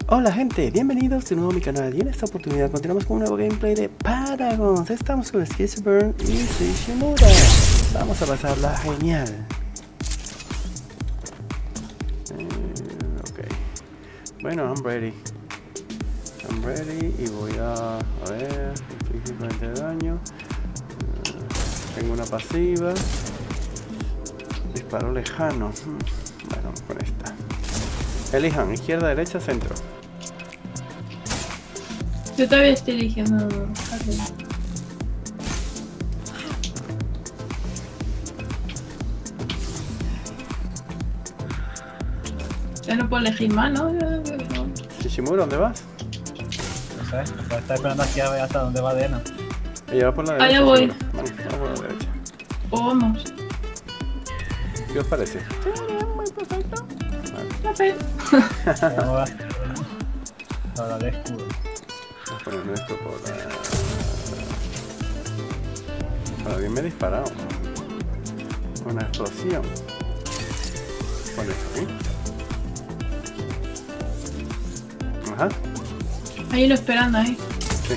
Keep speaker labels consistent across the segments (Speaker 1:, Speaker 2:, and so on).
Speaker 1: Hola gente, bienvenidos de nuevo a mi canal y en esta oportunidad continuamos con un nuevo gameplay de Paragons. Estamos con Skizzyburn y Shimura. Vamos a pasarla genial. Ok. Bueno, I'm ready y voy a ver, infligir 20 de daño. Tengo una pasiva. Disparo lejano. Bueno, vamos con esta. Elijan izquierda, derecha, centro.
Speaker 2: Yo todavía estoy eligiendo. Ya no puedo elegir más, ¿no?
Speaker 1: Shishimura, ¿dónde vas?
Speaker 3: No sé, está esperando aquí a ver hasta dónde va Dena.
Speaker 1: Ella va por la derecha.
Speaker 2: Allá voy.
Speaker 1: Vamos por la derecha.
Speaker 2: Pues vamos.
Speaker 1: ¿Qué os parece?
Speaker 2: Muy perfecto.
Speaker 1: Vale.
Speaker 2: Café.
Speaker 3: Ahora de escudo.
Speaker 1: Vamos a poner esto por la... Alguien me ha disparado. Una explosión. Pon esto aquí. Ajá.
Speaker 2: Ahí lo esperando, ahí.
Speaker 1: Sí.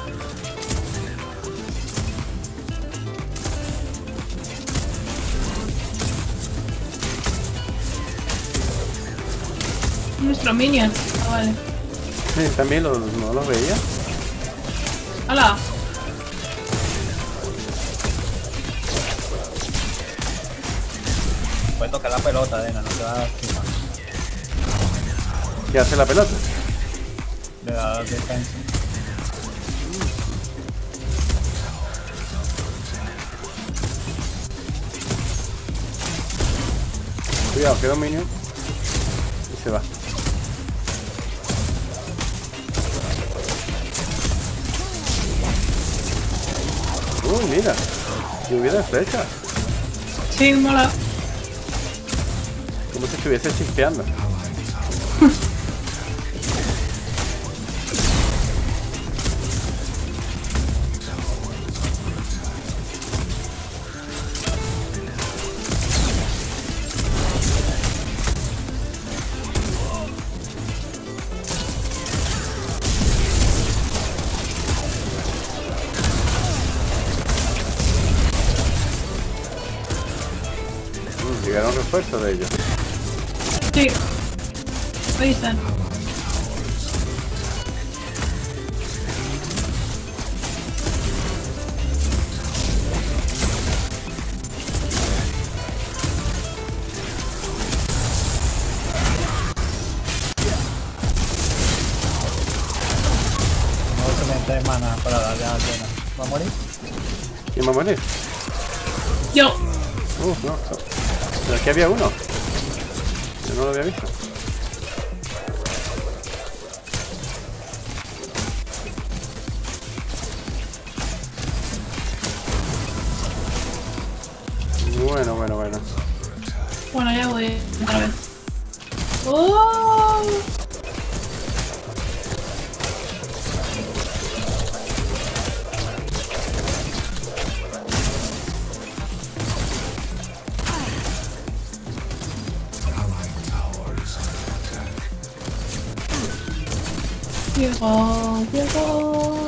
Speaker 2: Nuestro minion. Ah, vale.
Speaker 1: Sí, también no los veía.
Speaker 2: ¡Hala!
Speaker 3: Puedes tocar la pelota, Dena, no te va a lastimar.
Speaker 1: ¿Qué hace la pelota?
Speaker 3: Le da defensa.
Speaker 1: Cuidado, queda un minion. Y se va. Uy, mira. Lluvia de flechas.
Speaker 2: Sí, mola.
Speaker 1: Como si estuviese chispeando. Llegaron refuerzos de ellos.
Speaker 2: Sí. Ahí están.
Speaker 3: No se mete de mana para darle a Dena. ¿Va a morir?
Speaker 1: ¿Quién va a morir?
Speaker 2: Yo.
Speaker 1: No. Pero aquí había uno. Yo no lo había visto. Bueno.
Speaker 2: Bueno, ya voy otra vez. ¡Oh! Llegó.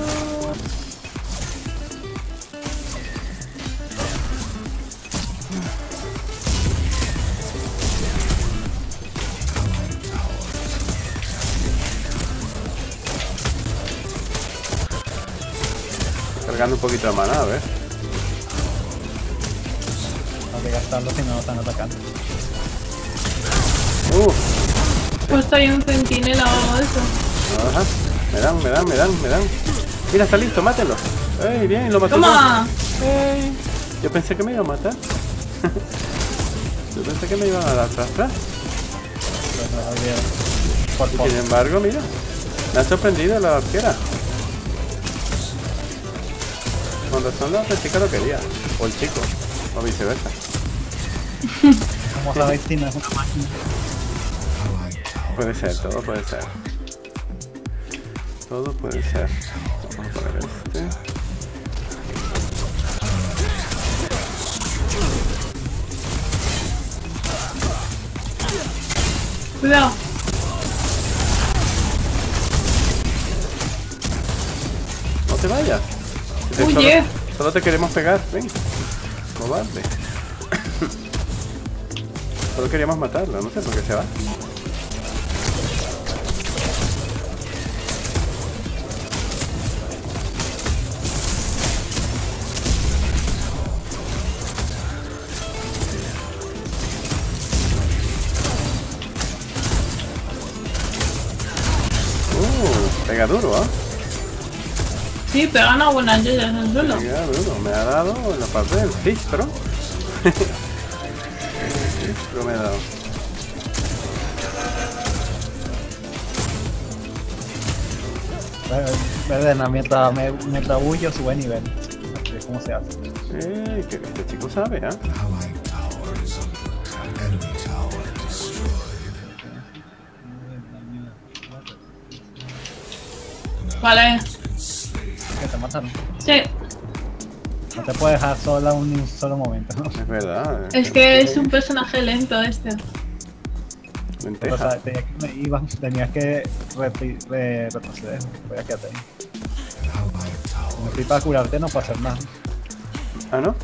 Speaker 1: Cargando un poquito de maná, a ver.
Speaker 3: Hay que gastarlo si no lo están atacando.
Speaker 2: Pues hay un centinela o algo de eso.
Speaker 1: Ajá. Me dan. Mira, está listo, mátenlo. ¡Ey, bien! Lo mató.
Speaker 2: ¡Toma!
Speaker 1: ¡Ey! Yo pensé que me iba a matar. Yo pensé que me iban a dar atrás.
Speaker 3: Pues no lo vieron. Por
Speaker 1: Y
Speaker 3: poco.
Speaker 1: sin embargo, mira. Me ha sorprendido la arquera. Con razón la chica lo quería. O el chico. O viceversa.
Speaker 3: Como sabéis, Tina es una máquina.
Speaker 1: Puede ser, todo puede ser. Todo puede ser. Vamos a poner este.
Speaker 2: Cuidado.
Speaker 1: te vayas.
Speaker 2: Huye.
Speaker 1: Solo te queremos pegar, ven. Cobarde. Solo queríamos matarlo, no sé por qué se va. Pega duro, ¿eh?
Speaker 2: Sí, pega una buena joyas en el suelo.
Speaker 1: Pega duro, me ha dado en la parte del cistro. El cistro me ha dado.
Speaker 3: Verdena, mientras huyo sube nivel. Así es como se hace.
Speaker 1: Que este chico sabe, ¿eh?
Speaker 2: Vale.
Speaker 3: Que te mataron.
Speaker 2: Sí.
Speaker 3: No te puedes dejar sola ni un solo momento, ¿no?
Speaker 1: Es verdad.
Speaker 2: Es que es un personaje lento este.
Speaker 3: O sea, tenías que retroceder. Voy a quedarte ahí. Me fui para curarte, no para hacer nada.
Speaker 1: Ah, ¿no?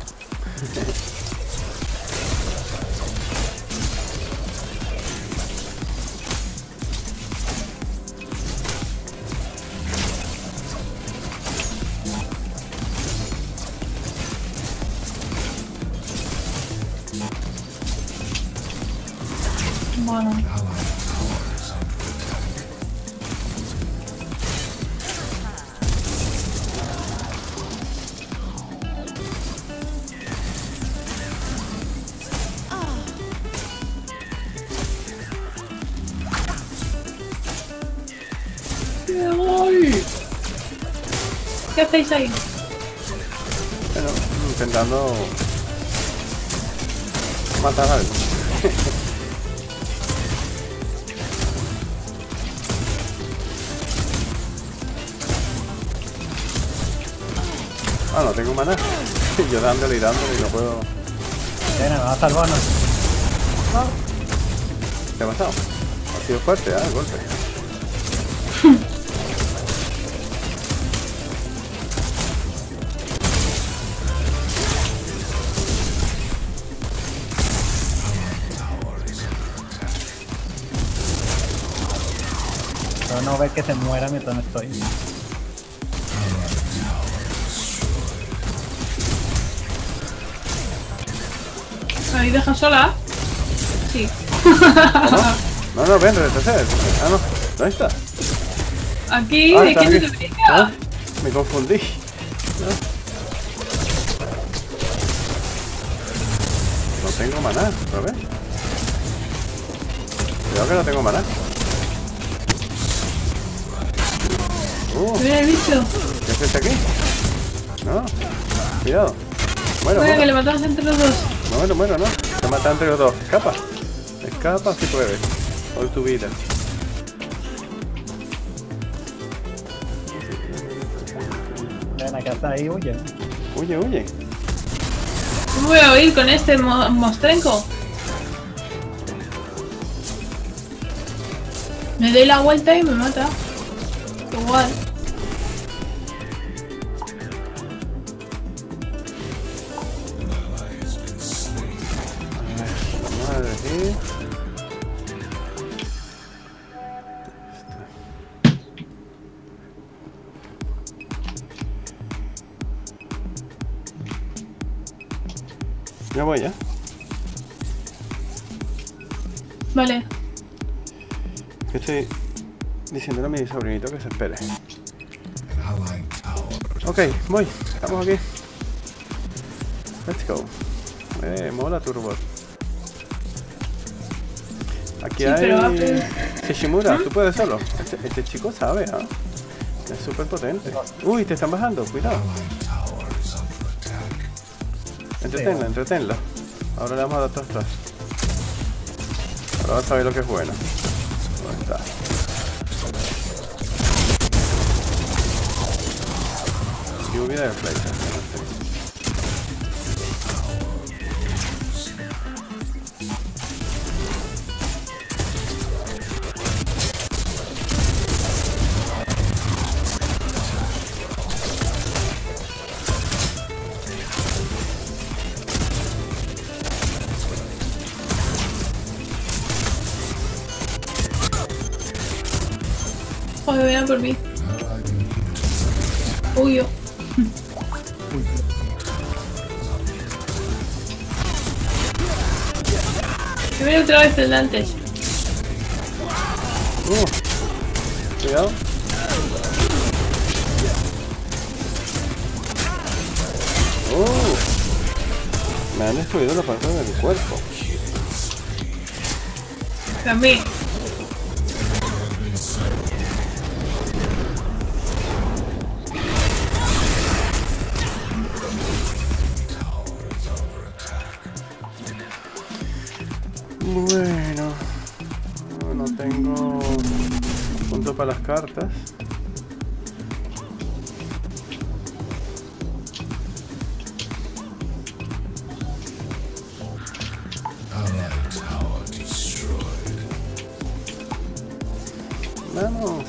Speaker 2: Bueno. ¿Qué hacéis ahí?
Speaker 1: Bueno, intentando matar a algo. Ah, no tengo maná. Yo dándole y no puedo.
Speaker 3: Bueno, me va a salvar, ¿no?
Speaker 1: ¿Qué ha pasado? Ha sido fuerte, el golpe.
Speaker 3: Pero no ver que se muera mientras no estoy.
Speaker 2: ¿Me dejas sola? Sí.
Speaker 1: No, ven, retrocede. Ah, no. ¿Dónde está?
Speaker 2: Aquí,
Speaker 1: Ah,
Speaker 2: ¿de
Speaker 1: está
Speaker 2: quién
Speaker 1: aquí.
Speaker 2: te
Speaker 1: Ah,
Speaker 2: venga?
Speaker 1: me confundí. No tengo maná, ¿lo ves? Cuidado que no tengo maná.
Speaker 2: Mira el bicho.
Speaker 1: ¿Qué haces aquí? No, cuidado. Bueno,
Speaker 2: Venga, que le matamos entre los dos.
Speaker 1: Muero, no. Te mata entre los dos. Escapa. Escapa si puedes. Por tu vida.
Speaker 3: Ven, acá está ahí, huye.
Speaker 1: Huye.
Speaker 2: ¿Cómo voy a oír con este mostrenco? Me doy la vuelta y me mata. Igual.
Speaker 1: Madre mía. Ya voy, ya.
Speaker 2: Vale.
Speaker 1: Que estoy diciéndole a mi sobrinito que se espere. Ok, voy. Estamos aquí. Let's go. Mola tu robot. Aquí
Speaker 2: Sí, pero
Speaker 1: hay... Shishimura, tú puedes solo. Este chico sabe, ¿ah? Es súper potente. Uy, te están bajando, cuidado. Entretenlo. Ahora le vamos a dar atrás. Ahora vas a saber lo que es bueno. ¿Dónde está? Lluvia de flechas.
Speaker 2: Joder, ven a por mí. Uy, yo. Que viene otra vez el de antes.
Speaker 1: Cuidado. Me han destruido la parte de mi cuerpo.
Speaker 2: También.
Speaker 1: Bueno, no tengo punto para las cartas. Vamos.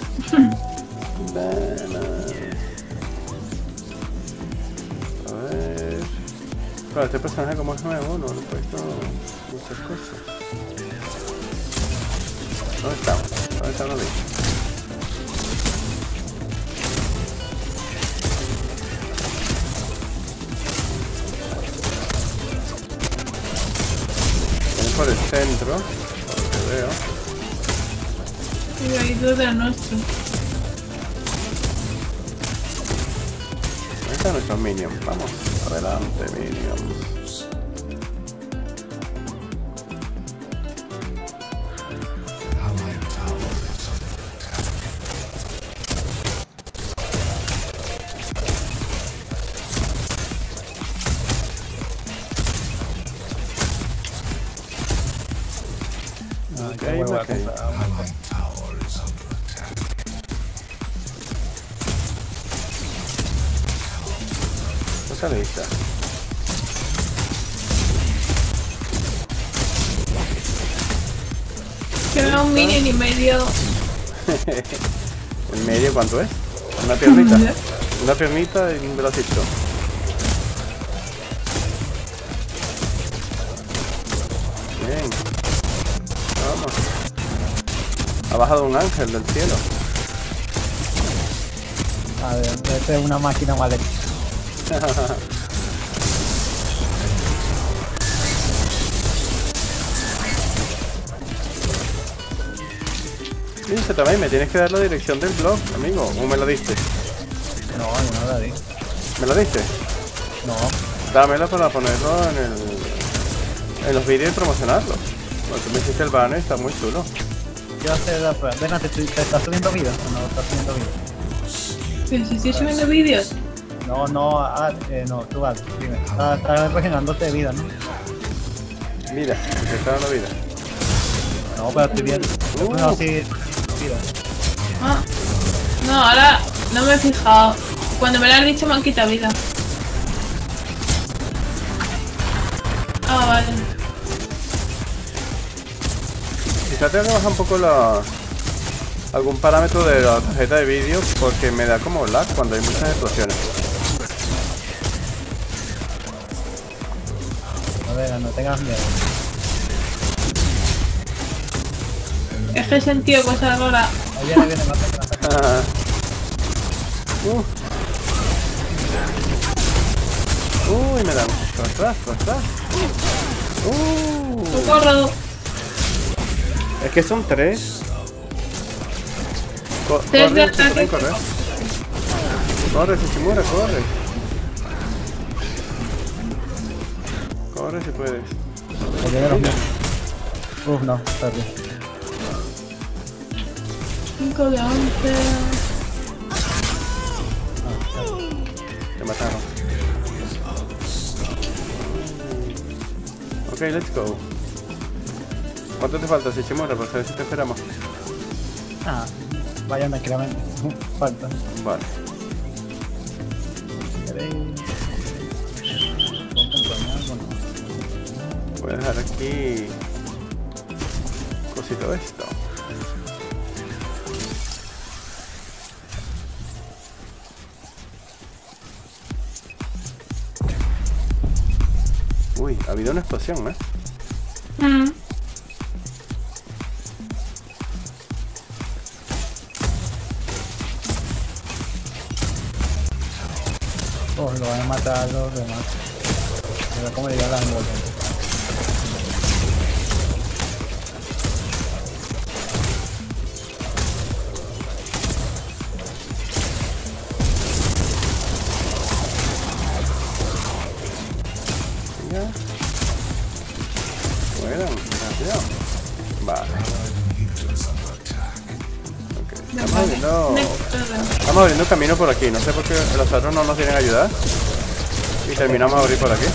Speaker 1: A ver. Claro, este personaje como es nuevo, no le he puesto muchas cosas. ¿Dónde estamos? ¿Dónde están los bichos? Vienen por el centro, por lo que veo.
Speaker 2: Y ahí todo era nuestro.
Speaker 1: Ahí está nuestro minion. Vamos, adelante, minions. Okay, okay. Cosa lista.
Speaker 2: Queda un minion y medio.
Speaker 1: ¿En medio cuánto es? Una piernita. Una piernita y un bracito. Bien. Vamos. Ha bajado un ángel del cielo.
Speaker 3: A ver, esta es una máquina mal hecha.
Speaker 1: Dice también, me tienes que dar la dirección del blog, amigo. ¿O me la diste?
Speaker 3: No, yo no la di.
Speaker 1: ¿Me la diste?
Speaker 3: No.
Speaker 1: Dámela para ponerlo en los vídeos y promocionarlo. Porque me hiciste el banner, está muy chulo.
Speaker 3: Yo hace la prueba. Ven, ¿te estás subiendo vida o no estás subiendo vida?
Speaker 2: Pero si estoy subiendo vídeos.
Speaker 3: No, no, tú vas, dime. Estás regenerándote de vida, ¿no?
Speaker 1: Mira, se está dando vida.
Speaker 3: No, pero estoy bien. No, sí, vida.
Speaker 2: Ah. No, ahora no me he fijado. Cuando me lo has dicho me han quitado vida. Ah, vale.
Speaker 1: Quizá tengo que bajar un poco algún parámetro de la tarjeta de vídeo porque me da como lag cuando hay muchas explosiones.
Speaker 3: A ver, no tengas miedo.
Speaker 2: Es que he sentido cosas raras.
Speaker 3: Ahí viene más atrás.
Speaker 1: Uy, me dan atrás.
Speaker 2: ¡Socorro!
Speaker 1: Es que son tres.
Speaker 2: Tres de
Speaker 1: Corre, si
Speaker 2: ataque.
Speaker 1: pueden correr. Corre, Shishimura, corre. Corre si puedes.
Speaker 3: Ahí viene los míos. No, perdí.
Speaker 2: 5 de 11.
Speaker 1: Te mataron. Ok, let's go. ¿Cuánto te falta, Shishimura? Para saber si te esperamos.
Speaker 3: Vayan tranquilamente. Falta.
Speaker 1: Vale. Voy a dejar aquí cosito esto. Uy, ha habido una explosión, ¿eh?
Speaker 3: Oh, lo van a matar los demás. Mira cómo le llega la envolvente.
Speaker 1: Bueno, rápido. Vale. Okay. Estamos abriendo camino por aquí. No sé por qué los otros no nos quieren ayudar. Y terminamos a abrir por aquí.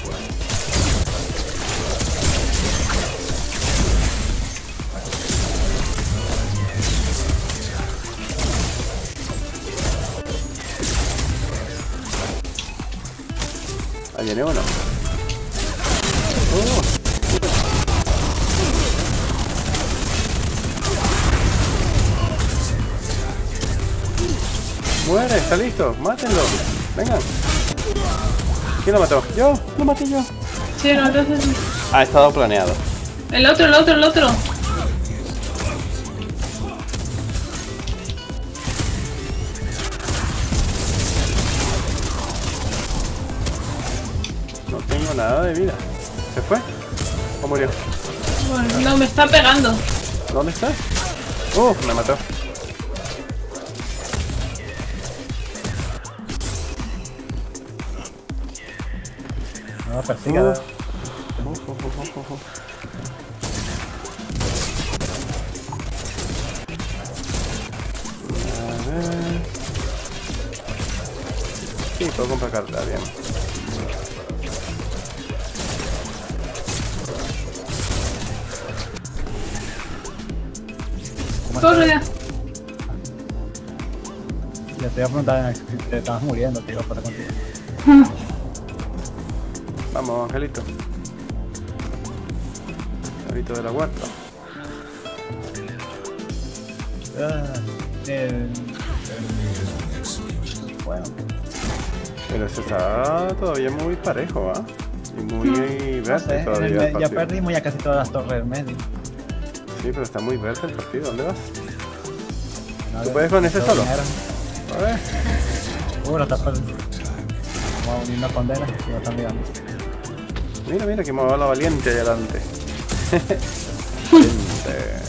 Speaker 1: Ahí viene uno. Muere, está listo, mátenlo. Vengan. ¿Quién lo mató? Yo, lo maté yo.
Speaker 2: Sí, no, entonces...
Speaker 1: Ha estado planeado.
Speaker 2: El otro.
Speaker 1: No tengo nada de vida. ¿Se fue? ¿O murió?
Speaker 2: Bueno, no, me está pegando.
Speaker 1: ¿Dónde está? Me mató.
Speaker 3: No lo persiga.
Speaker 1: A ver. Sí, puedo comprar carta, bien.
Speaker 2: Corre ya.
Speaker 3: Ya te iba a preguntar si te estabas muriendo, tío, para contigo.
Speaker 1: Vamos, Angelito. Angelito de la huerta.
Speaker 3: Bueno.
Speaker 1: Pero se está todavía muy parejo, ¿ah? Y muy verde
Speaker 3: No sé,
Speaker 1: todavía el
Speaker 3: ya
Speaker 1: partido.
Speaker 3: perdimos ya casi todas las torres del medio.
Speaker 1: Sí, pero está muy verde el partido. ¿Dónde vas?
Speaker 3: No,
Speaker 1: ¿Tú puedes con ese solo? A ver.
Speaker 3: Lo está perdiendo. Vamos a unir una condena y lo están mirando.
Speaker 1: Mira, mira que me va la valiente ahí adelante. Valiente.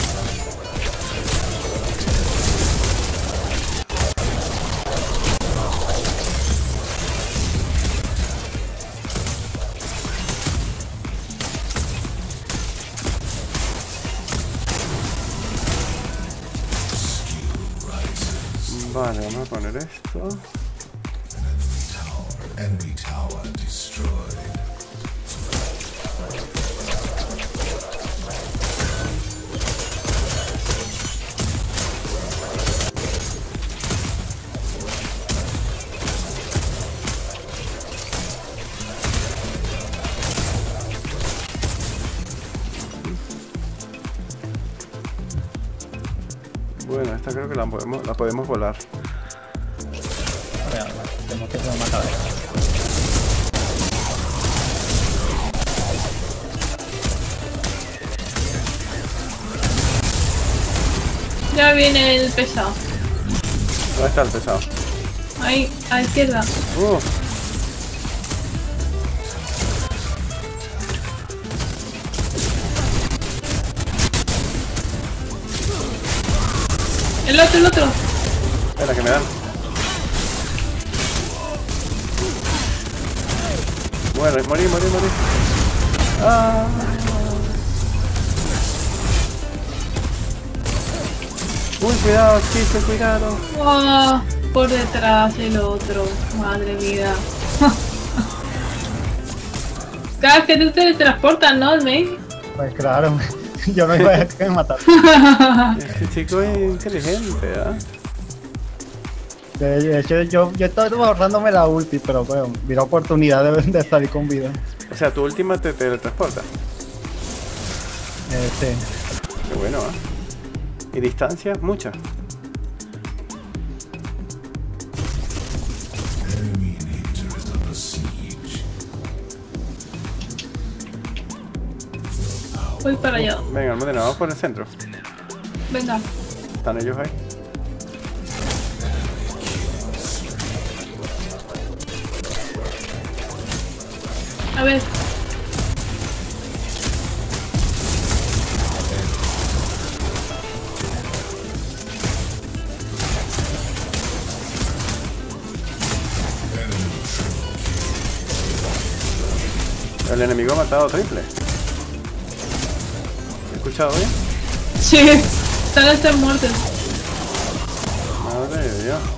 Speaker 1: Vale, vamos a poner esto.
Speaker 4: Enemy tower destroyed.
Speaker 1: Bueno, esta creo que la podemos volar.
Speaker 3: Tenemos que hacer una cabeza.
Speaker 2: Ya viene el pesado.
Speaker 1: ¿Dónde está el pesado?
Speaker 2: Ahí, a la izquierda. El otro.
Speaker 1: Espera, que me dan. Morí. Uy, cuidado, Chiste, cuidado.
Speaker 2: Oh, por detrás el otro. Madre mía. Cada vez que tú te teletransportas, ¿no, el main?
Speaker 3: Pues claro, yo no iba a dejar que me matara.
Speaker 1: Este chico es inteligente, ¿ah?
Speaker 3: De hecho, yo estaba ahorrándome la ulti, pero bueno, vi la oportunidad de salir con vida.
Speaker 1: O sea, tu última te teletransporta.
Speaker 3: Sí.
Speaker 1: Qué bueno, ¿ah? ¿Y distancia? Mucha.
Speaker 4: Enemy inhibitor is under siege.
Speaker 2: Voy para allá.
Speaker 1: Venga, Almudena, vamos por el centro.
Speaker 2: Venga.
Speaker 1: ¿Están ellos ahí?
Speaker 2: A ver.
Speaker 1: El enemigo ha matado triple. ¿He escuchado bien?
Speaker 2: Sí, están las 3 muertes.
Speaker 1: Madre de Dios.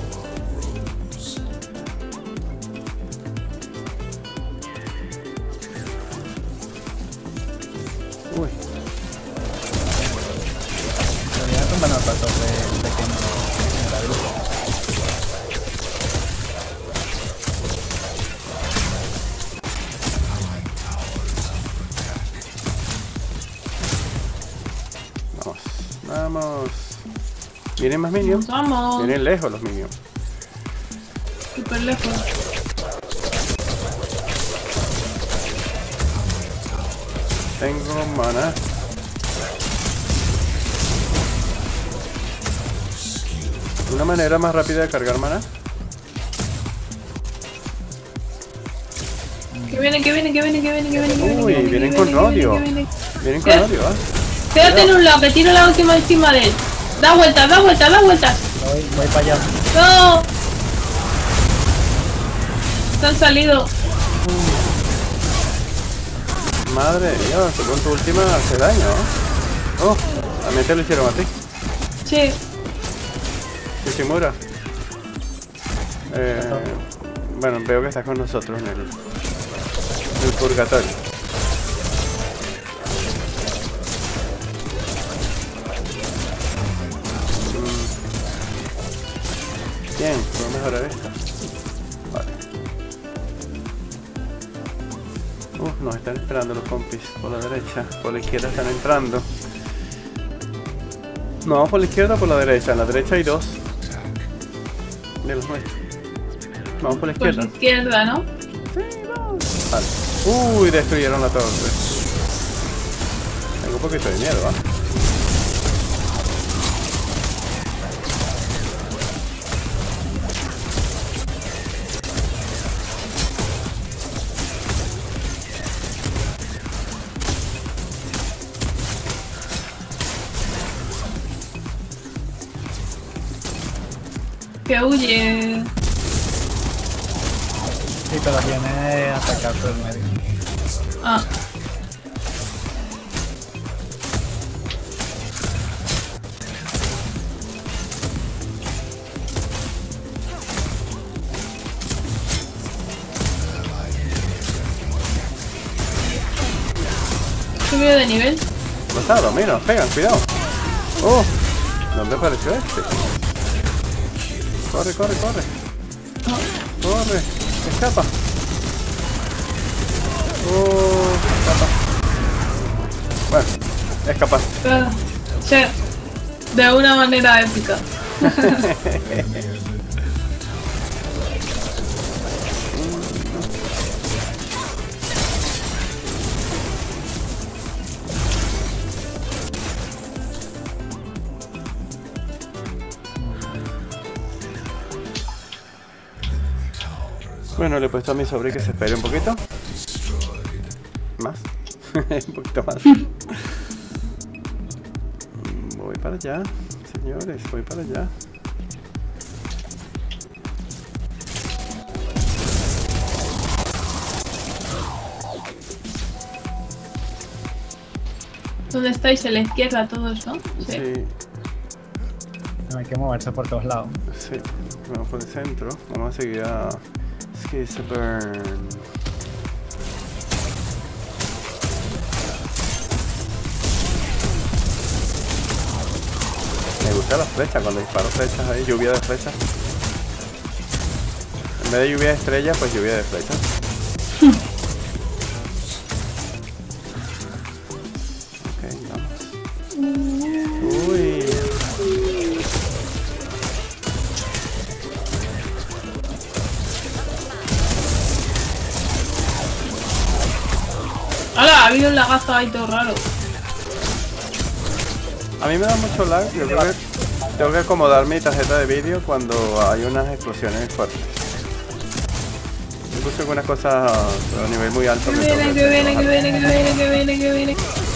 Speaker 1: Uy.
Speaker 3: Debería tumbar una torre de que no la luz.
Speaker 1: Vamos. ¿Vienen más minions?
Speaker 2: Vamos.
Speaker 1: Vienen lejos los minions.
Speaker 2: Súper lejos.
Speaker 1: Tengo mana. ¿Una manera más rápida de cargar mana?
Speaker 2: Que vienen, que vienen, que vienen, que vienen, que vienen, que vienen.
Speaker 1: Uy,
Speaker 2: que
Speaker 1: vienen
Speaker 2: que
Speaker 1: con odio.
Speaker 2: que vienen.
Speaker 1: Vienen con odio, ¿ah?
Speaker 2: Quédate en un lado, que tiro la última encima de él. Da vueltas, da vueltas, da vueltas.
Speaker 3: Voy para allá.
Speaker 2: ¡No! Se han salido.
Speaker 1: Madre de Dios, con tu última hace daño, ¿eh? Oh, también te lo hicieron a ti.
Speaker 2: Sí.
Speaker 1: Shishimura. Bueno, veo que estás con nosotros en el purgatorio. Bien, puedo mejorar esta. Vale. Nos están esperando los compis por la derecha. Por la izquierda están entrando. No, vamos por la izquierda o por la derecha. En la derecha hay 2 de los nuestros. Vamos por la
Speaker 2: Por
Speaker 1: izquierda.
Speaker 2: la izquierda, ¿no?
Speaker 1: Sí, vamos. Vale. Uy, destruyeron la torre. Tengo un poquito de miedo, ¿ah?
Speaker 2: Que huye.
Speaker 3: Sí, pero viene a atacar por el medio.
Speaker 2: Ah. Subió de nivel.
Speaker 1: Rosado, mira, nos pegan, cuidado. Oh, ¿dónde apareció este? Corre, corre, corre. Corre, escapa. Oh, escapa. Bueno, escapa.
Speaker 2: Sí. De una manera épica.
Speaker 1: Bueno, le he puesto a mi sobrino que se espere un poquito. Más. Un poquito más. Voy para allá, señores, voy para allá.
Speaker 2: ¿Dónde estáis? A la izquierda todos, ¿no?
Speaker 1: Sí,
Speaker 3: Hay que moverse por todos lados.
Speaker 1: sí. Vamos por el centro. Vamos a seguir a Skizburn. Me gusta la flecha cuando disparo flechas ahí, lluvia de flechas. En vez de lluvia de estrellas, pues lluvia de flechas. Ok, vamos. Uy.
Speaker 2: ¡Hala! Ha habido un lagazo ahí todo raro.
Speaker 1: A mí me da mucho lag, yo creo que tengo que acomodar mi tarjeta de vídeo cuando hay unas explosiones fuertes. puse algunas cosas a nivel muy alto.
Speaker 2: Que viene.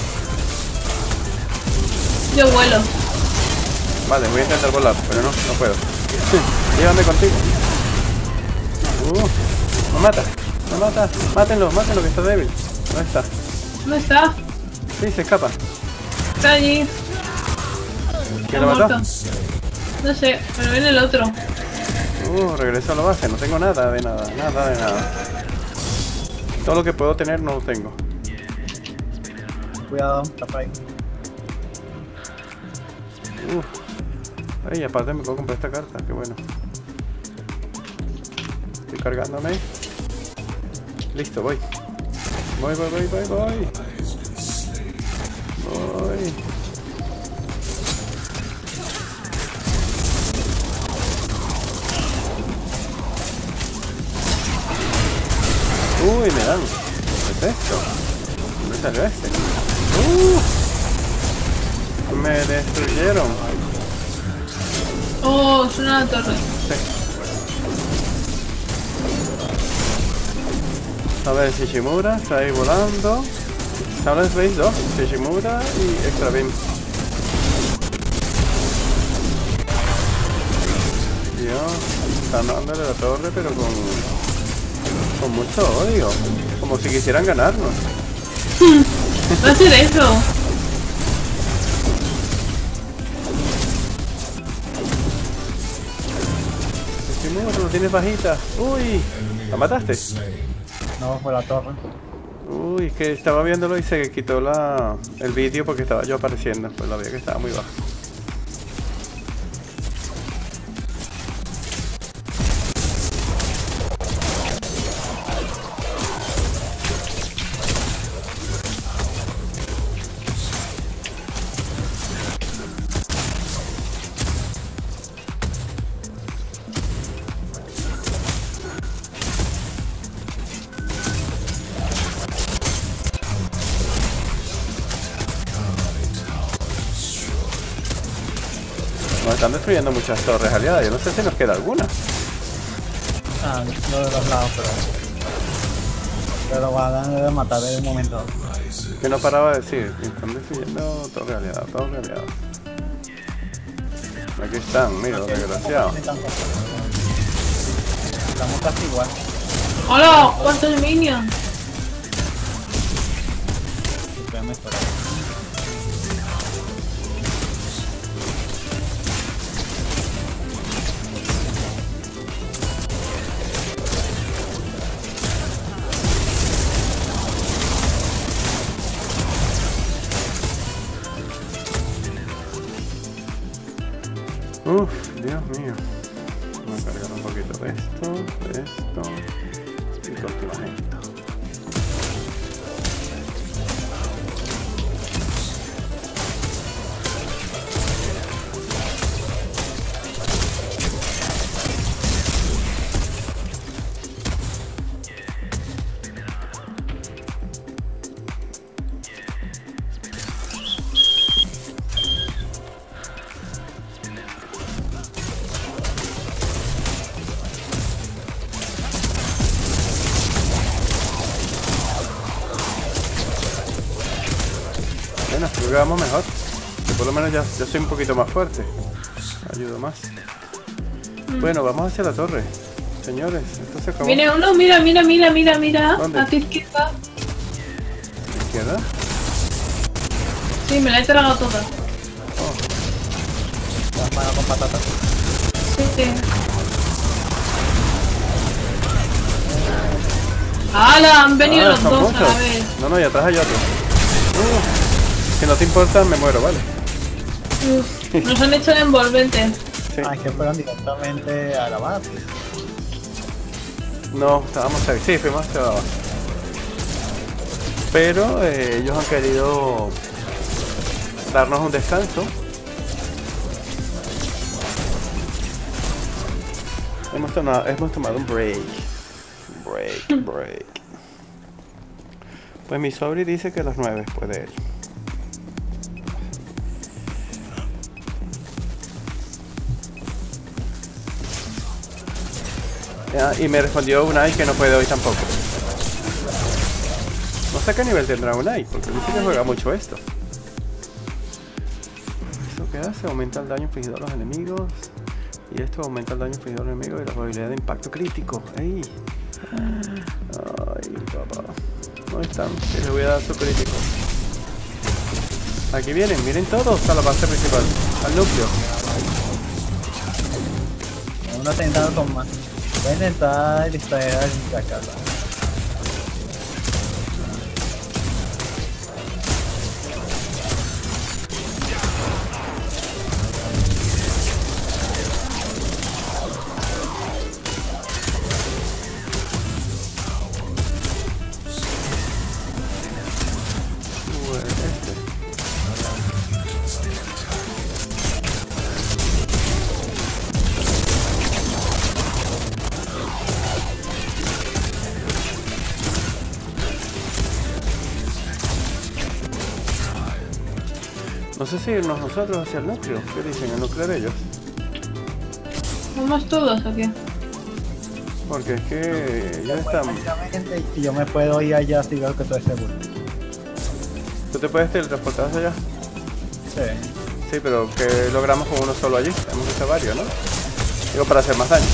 Speaker 2: Yo vuelo.
Speaker 1: Vale, voy a intentar volar, pero no puedo. Llévame contigo. Me mata. Mátenlo, que está débil. ¿Dónde está?
Speaker 2: ¿Dónde está?
Speaker 1: Sí, se escapa.
Speaker 2: Está allí.
Speaker 1: ¿Quién lo mató?
Speaker 2: No sé, pero viene el otro.
Speaker 1: Regreso a la base, no tengo nada de nada. Todo lo que puedo tener no lo tengo.
Speaker 3: Cuidado, está por ahí.
Speaker 1: Ay, aparte me puedo comprar esta carta, qué bueno. Estoy cargándome. Listo, voy. Voy. Uy, me dan. ¿Qué es esto? ¿Dónde salió este? Me destruyeron.
Speaker 2: Oh, suena la torre.
Speaker 1: Sí. A ver, Shishimura está ahí volando. Ahora es Base 2, Shishimura y Extra Beam. Dios, están dándole la torre pero con mucho odio. Como si quisieran ganarnos.
Speaker 2: Va a ser eso.
Speaker 1: Shishimura, lo tienes bajita. Uy, ¿la mataste?
Speaker 3: No, fue la torre.
Speaker 1: Uy, es que estaba viéndolo y se quitó el vídeo porque estaba yo apareciendo. Pues la vi que estaba muy bajo. Nos están destruyendo muchas torres aliadas. Yo no sé si nos queda alguna.
Speaker 3: No de los lados, pero van a matar de un momento.
Speaker 1: Que no paraba de decir. Están destruyendo torres aliadas, Aquí están, mira, los desgraciados.
Speaker 3: Estamos casi igual.
Speaker 2: ¡Hola! ¿Cuántos minions?
Speaker 3: Voy a mejorar.
Speaker 1: Uf, Dios mío. Voy a cargar un poquito de esto y continuamos esto. Bueno, creo que vamos mejor. Que por lo menos ya soy un poquito más fuerte. Ayudo más. Bueno, vamos hacia la torre. Señores, esto se acabó.
Speaker 2: Viene uno, mira.
Speaker 1: ¿Dónde?
Speaker 2: A tu izquierda.
Speaker 1: ¿Izquierda?
Speaker 2: Sí, me la he tragado toda.
Speaker 3: Las manos con patatas.
Speaker 2: Sí. ¡Hala! Han venido los
Speaker 1: son
Speaker 2: dos
Speaker 1: muchos.
Speaker 2: a la vez.
Speaker 1: No, y atrás hay otro. Si no te importa, me muero, ¿vale?
Speaker 2: Nos han hecho el envolvente.
Speaker 1: Sí.
Speaker 3: Ah, es que fueron directamente a la base.
Speaker 1: No, estábamos ahí. Sí, fuimos hacia la base. Pero ellos han querido darnos un descanso. Hemos tomado un break. Break. Pues mi sobri dice que a las 9 puede ir. Y me respondió Unai que no puede hoy tampoco. No sé qué nivel tendrá Unai, porque dice que juega mucho esto. ¿Esto qué hace? Aumenta el daño infligido a los enemigos. Y esto aumenta el daño infligido a los enemigos y la probabilidad de impacto crítico. ¡Ay! ¡Ay, papá! ¿Dónde están? Que les voy a dar su crítico. Aquí vienen, miren todos a la base principal, al núcleo.
Speaker 3: Uno está intentando tomar. Voy a intentar distraer al Jackal.
Speaker 1: No sé si irnos nosotros hacia el núcleo. ¿Qué dicen? ¿El núcleo de ellos?
Speaker 2: ¿Vamos todos o qué?
Speaker 1: Porque es que ya estamos.
Speaker 3: Y yo me puedo ir allá si veo que estoy seguro.
Speaker 1: ¿Tú te puedes teletransportar hacia allá?
Speaker 3: Sí.
Speaker 1: Sí, pero que logramos con uno solo allí. Hemos hecho varios, ¿no? Digo, para hacer más daño.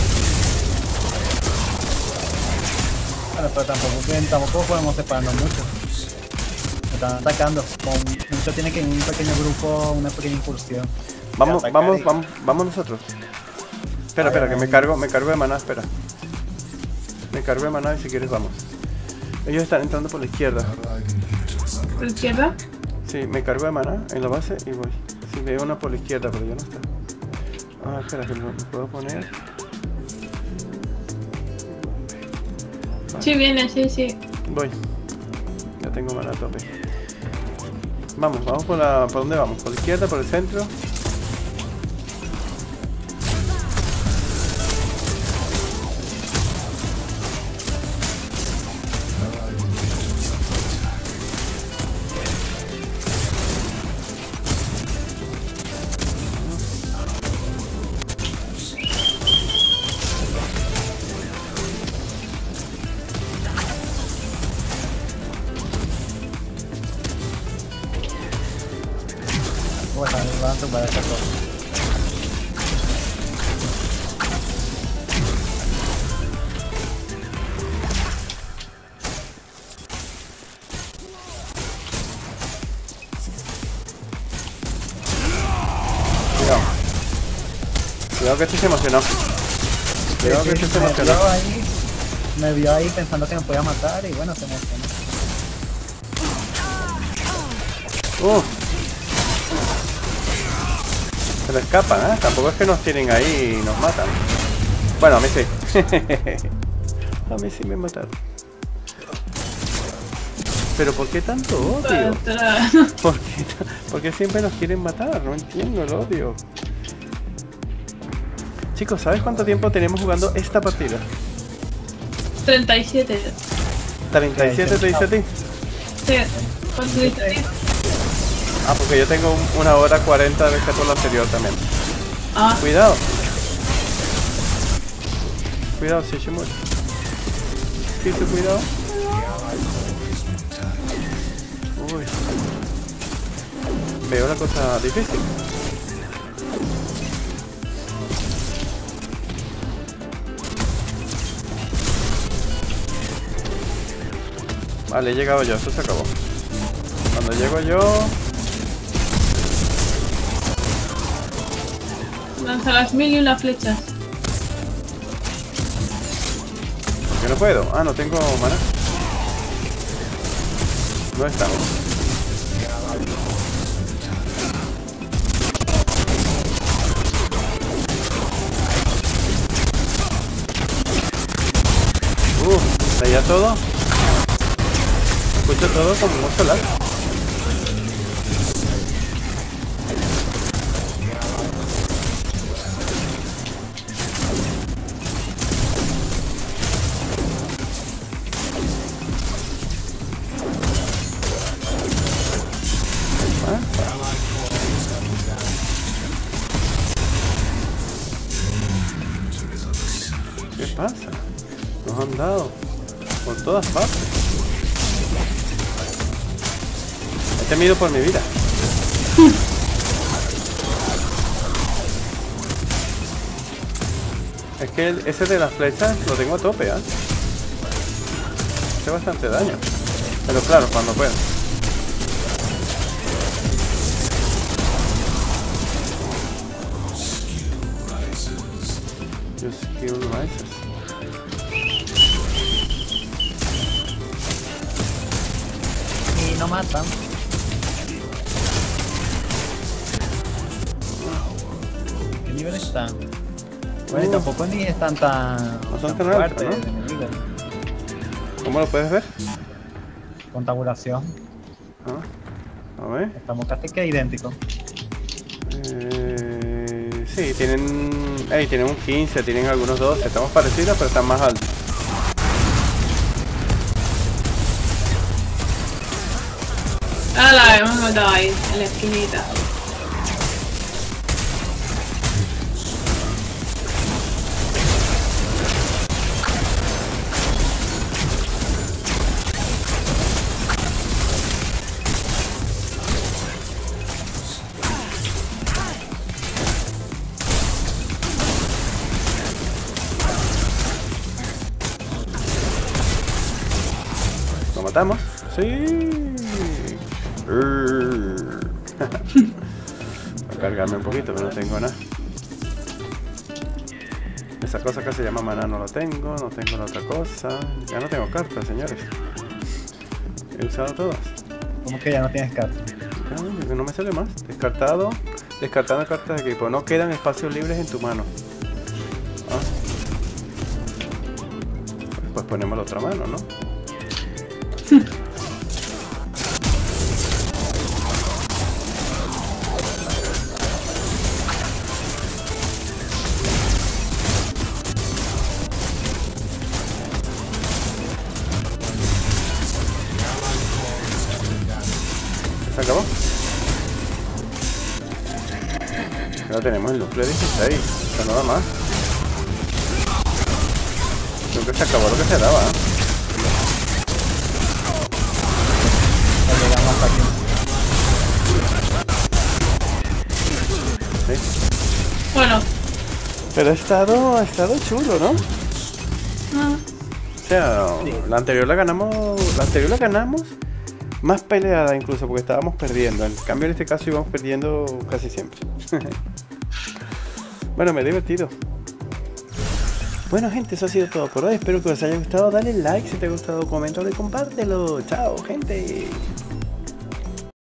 Speaker 3: Bueno, pero tampoco podemos separarnos mucho. Me están atacando. Con mucho tiene que ir un pequeño grupo, una pequeña incursión.
Speaker 1: Vamos nosotros. Espera, que me cargo de maná, espera. Me cargo de maná y si quieres vamos. Ellos están entrando por la izquierda.
Speaker 2: ¿Por la izquierda?
Speaker 1: Sí, me cargo de maná en la base y voy. Sí, veo una por la izquierda, pero ya no está. Ah, espera, que me puedo poner.
Speaker 2: Sí, viene, sí.
Speaker 1: Voy. Ya tengo maná a tope. Vamos ¿por dónde vamos? ¿Por la izquierda, por el centro?
Speaker 3: Van a tumbar esta cosa.
Speaker 1: Cuidado que este se emocionó. Cuidado que este se emocionó.
Speaker 3: Me vio ahí pensando que me podía matar y bueno, se emocionó.
Speaker 1: Se me escapan, ¿eh? Tampoco es que nos tienen ahí y nos matan. Bueno, a mí sí. A mí sí me mataron. Pero ¿por qué tanto odio? ¿Por qué siempre nos quieren matar? No entiendo el odio. Chicos, ¿sabes cuánto tiempo tenemos jugando esta partida?
Speaker 2: 37.
Speaker 1: ¿37 te dice a ti?
Speaker 2: Sí. ¿Cuánto dice a ti?
Speaker 1: Ah, porque yo tengo 1 hora 40 de este por lo anterior también.
Speaker 2: Ah.
Speaker 1: Cuidado. Cuidado, Shishimura. Shizu, cuidado. Uy. Veo la cosa difícil. Vale, he llegado yo, esto se acabó. Cuando llego yo...
Speaker 2: Lanza las 1001 flechas.
Speaker 1: Yo no puedo. Ah, no tengo mana. No estamos. ¿Leía todo? Escucho todo como un solar. ¿Qué pasa? Nos han dado. Por todas partes. He temido por mi vida. Es que ese de las flechas lo tengo a tope, ¿eh? Hace bastante daño. Pero claro, cuando puedo. Your skill rises.
Speaker 3: Y no matan. ¿Qué nivel están? Bueno, y tampoco ni están tan,
Speaker 1: No son
Speaker 3: tan
Speaker 1: tan altos,
Speaker 3: fuertes
Speaker 1: ¿no?
Speaker 3: de enemigos.
Speaker 1: ¿Cómo lo puedes ver?
Speaker 3: Con tabulación.
Speaker 1: A ver.
Speaker 3: Estamos casi que idénticos.
Speaker 1: Sí, tienen un 15, tienen algunos 12. Estamos parecidos, pero están más altos.
Speaker 2: Ah, la hemos matado ahí, en la esquinita.
Speaker 1: ¿Lo matamos? Sí. Voy a cargarme un poquito, pero no tengo nada. Esa cosa que se llama maná no lo tengo, no tengo la otra cosa. Ya no tengo cartas, señores. He usado todas.
Speaker 3: ¿Cómo que ya no tienes carta?
Speaker 1: No me sale más. Descartado. Descartando cartas de equipo. No quedan espacios libres en tu mano. Ah. Pues ponemos la otra mano, ¿no? ¿Se acabó? Ya tenemos el núcleo 16, o sea, nada más. Creo que se acabó lo que se daba, ¿eh?
Speaker 3: Ya llegamos hasta aquí.
Speaker 1: Sí.
Speaker 2: Bueno.
Speaker 1: Pero ha estado chulo, ¿no?
Speaker 2: Ah.
Speaker 1: O sea, la anterior la ganamos más peleada incluso porque estábamos perdiendo. En cambio en este caso íbamos perdiendo casi siempre. Bueno, me he divertido. Bueno, gente, eso ha sido todo por hoy. Espero que os haya gustado. Dale like si te ha gustado, coméntalo y compártelo. Chao, gente.